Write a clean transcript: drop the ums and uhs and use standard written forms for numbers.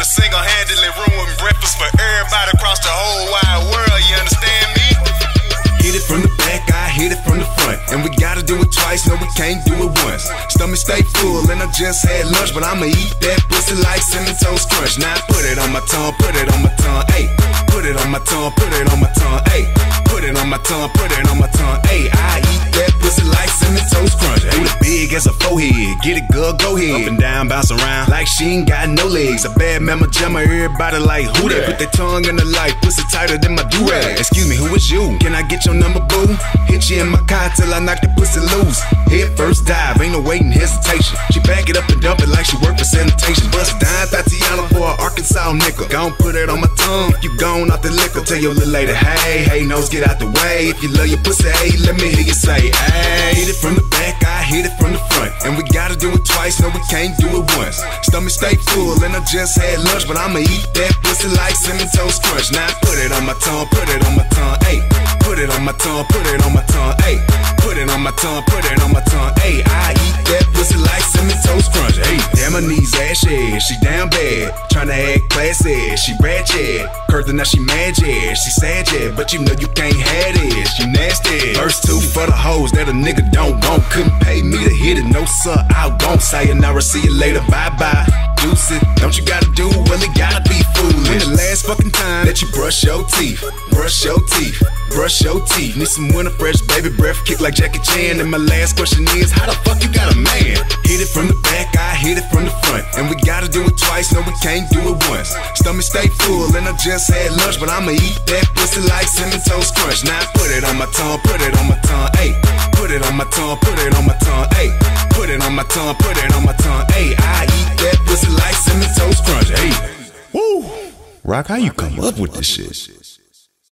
single-handedly ruin breakfast for everybody across the whole wide world, you understand me? Hit it from the back, I hit it from the front. And we gotta do it twice, no we can't do it once. Stomach stay full and I just had lunch, but I'ma eat that pussy like Cinnamon Toast Crunch. Now put it on my tongue, put it on my tongue, ayy. Put it on my tongue, put it on my tongue, ayy. Put it on my tongue, put it on my tongue, ayy. I eat that pussy like Cinnamon Toast Crunch. Ayy, the big as a forehead, get it girl, go ahead. Up and down, bounce around like she ain't got no legs. A bad mama jammer, everybody like who that? Put their tongue in the light, pussy tighter than my do-rag. Excuse me, who is you? Can I get your number, boo? Hit you in my car till I knock the pussy loose. Head first dive, ain't no waiting hesitation. She back it up and dump it like she work for sanitation. Bust down Tatiana for an Arkansas nickel. Gon' put it on my tongue if you gone off the liquor. Tell your little lady, hey, hey, nose, get out the way. If you love your pussy, hey, let me hear you say, hey. Hit it from the back, I hit it from the front. And we gotta do it twice, no we can't do it once. Stomach stay full and I just had lunch, but I'ma eat that pussy like Cinnamon Toast Crunch. Now put it on my tongue, put it on my tongue, ayy. Put it on my tongue, put it on my tongue, ayy. Put it on my tongue, put it on my tongue, ayy. I eat that pussy like Cinnamon Toast Crunch, ayy. Damn, her knees ashy, she down bad. Tryna act classy, she ratchet. Curtin', now she mad, yeah, she sad, yeah. But you know you can't have this, she nasty. Verse 2 for the hoes that a nigga don't want. Couldn't pay me to hit it, no sir, I won't. Sayonara, see you later, bye-bye. Deuce it, don't you gotta do, well it gotta be foolish. When the last fucking time that you brush your teeth, brush your teeth, brush your teeth. Need some winter fresh baby breath, kick like Jackie Chan. And my last question is, how the fuck you got a man? Hit it from the back, I hit it from the front. And we gotta do it twice, no we can't do it once. Stomach stay full and I just had lunch, but I'ma eat that pussy like Cinnamon Toast Crunch. Now put it on my tongue, put it on my tongue, ayy. Put it on my tongue, put it on my tongue, ayy. Put it on my tongue, put it on my tongue, ayy. I eat that pussy like Cinnamon Toast Crunch, ayy. Woo! Rock, how you come up with this shit?